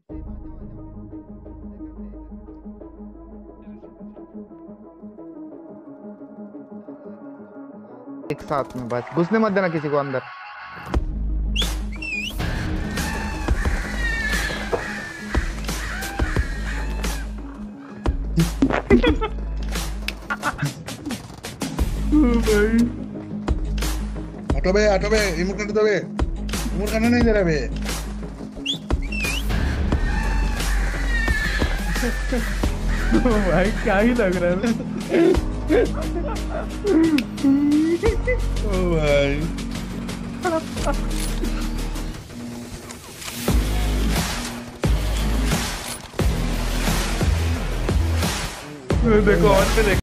एक साथ में बस घुसने मत देना किसी को अंदर। हटो बे रिमोट काट दो बे, रिमोट करने नहीं दे रहा बे। भाई क्या ही लग रहा है। ओ भाई देखो और पे देखो।